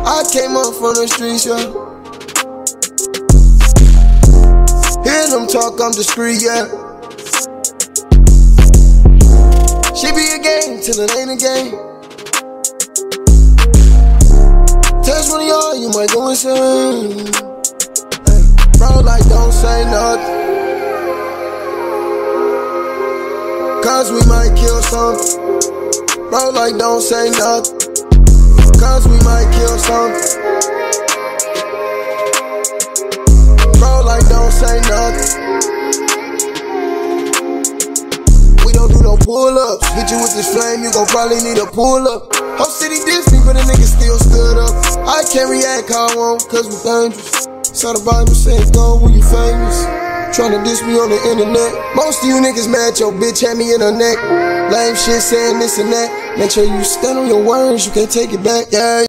I came up from the streets, yeah. Hear them talk, I'm discreet, yeah. She be a game till it ain't a game. Test one of y'all, you might go insane. Bro, like don't say nothing, cause we might kill something. Bro, like don't say nothing, cause we might kill something. Bro, like don't say nothing. We don't do no pull-ups. Hit you with this flame, you gon' probably need a pull-up. Whole city dissed me, but a nigga still stood up. I can't react how I want, cause we dangerous. So the Bible says go when you famous. Tryna diss me on the internet. Most of you niggas mad your bitch had me in her neck. Lame shit saying this and that. Make sure you stand on your words, you can't take it back, yeah.